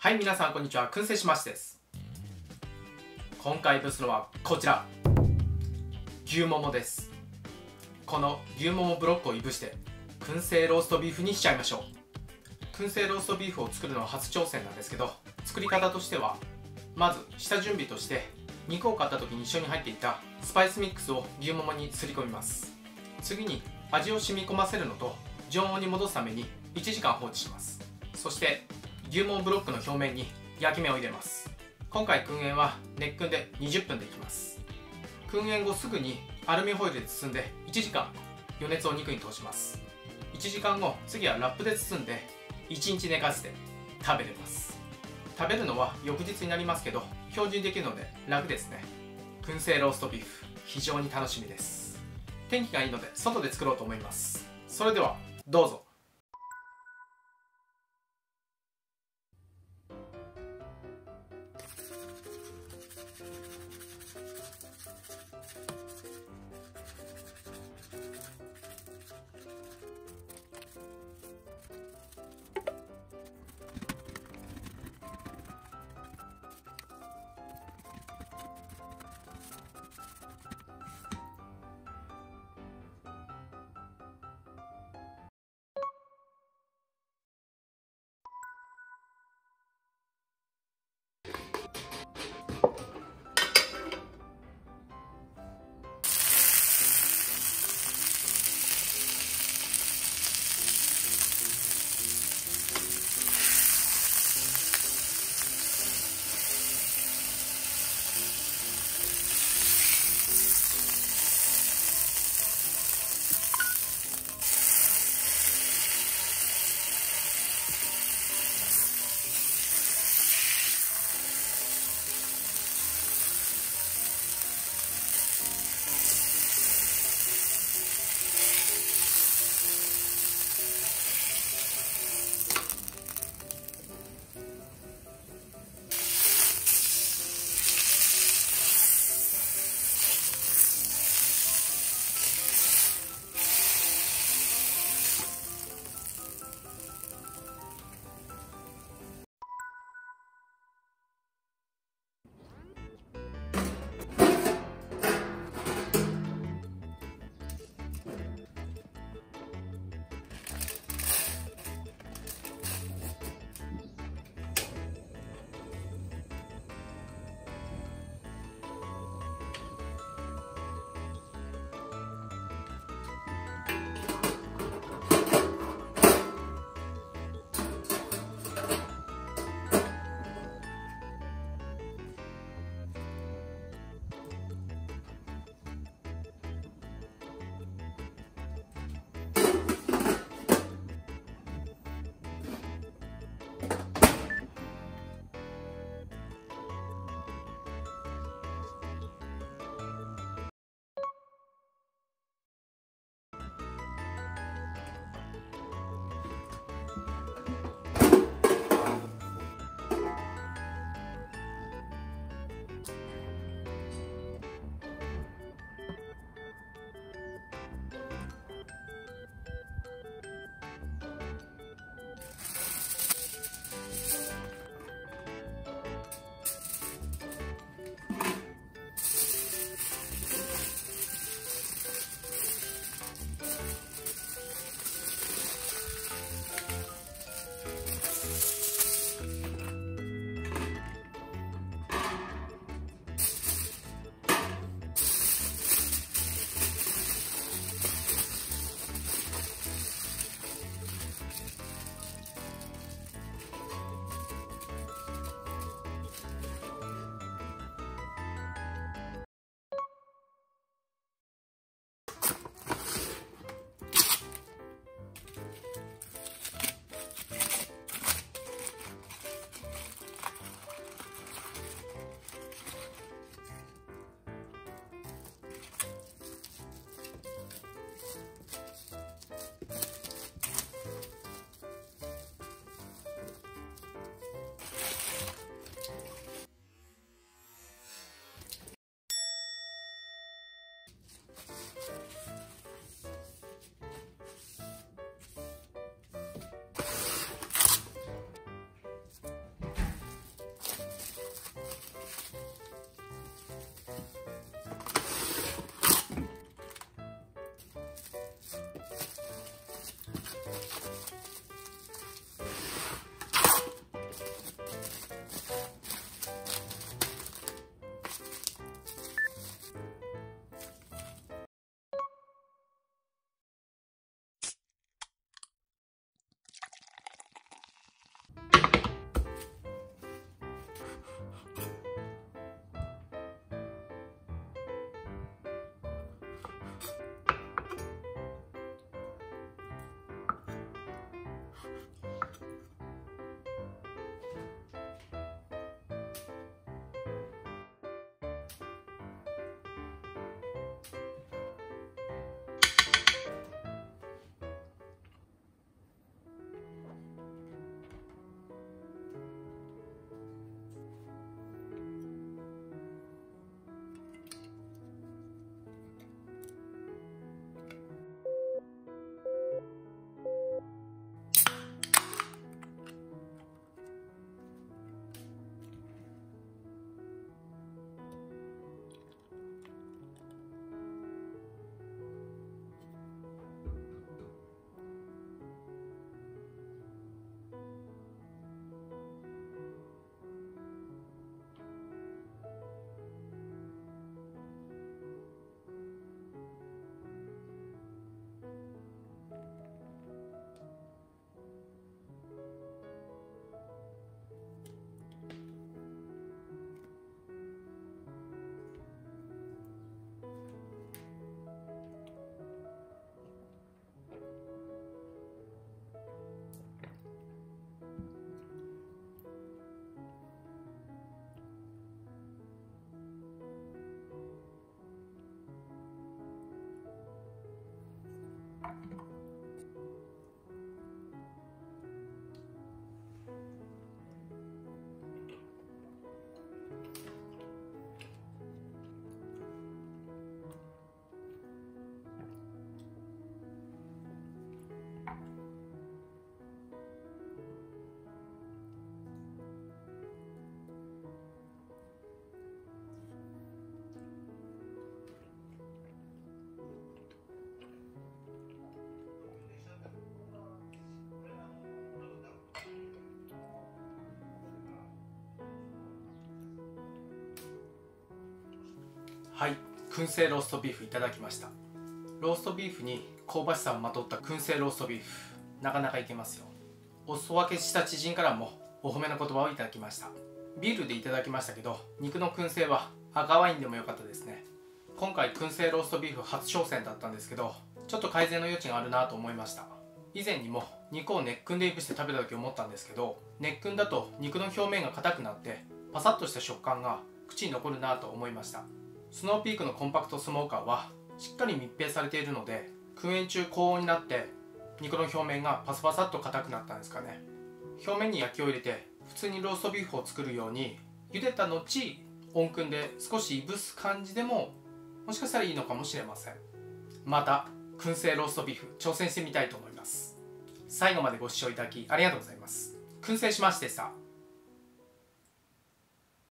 はい、皆さんこんにちは。燻製しましです。今回ぶつのはこちら、牛ももです。この牛ももブロックをいぶして燻製ローストビーフにしちゃいましょう。燻製ローストビーフを作るのは初挑戦なんですけど、作り方としてはまず下準備として肉を買った時に一緒に入っていたスパイスミックスを牛ももにすり込みます。次に味を染み込ませるのと常温に戻すために1時間放置します。そして牛ももブロックの表面に焼き目を入れます。今回燻煙は熱燻で20分でいきます。燻煙後すぐにアルミホイルで包んで1時間余熱を肉に通します。1時間後、次はラップで包んで1日寝かせて食べれます。食べるのは翌日になりますけど標準できるので楽ですね。燻製ローストビーフ、非常に楽しみです。天気がいいので外で作ろうと思います。それではどうぞ。 はい、燻製ローストビーフいただきました。ローストビーフに香ばしさをまとった燻製ローストビーフ、なかなかいけますよ。お裾分けした知人からもお褒めの言葉をいただきました。ビールでいただきましたけど、肉の燻製は赤ワインでも良かったですね。今回燻製ローストビーフ初挑戦だったんですけど、ちょっと改善の余地があるなと思いました。以前にも肉を熱燻でいぶして食べた時思ったんですけど、熱燻だと肉の表面が硬くなってパサッとした食感が口に残るなと思いました。スノーピークのコンパクトスモーカーはしっかり密閉されているので、燻煙中高温になって肉の表面がパサパサっと硬くなったんですかね。表面に焼きを入れて普通にローストビーフを作るように茹でた後温燻で少しいぶす感じでももしかしたらいいのかもしれません。また燻製ローストビーフ挑戦してみたいと思います。最後までご視聴いただきありがとうございます。燻製しましでした。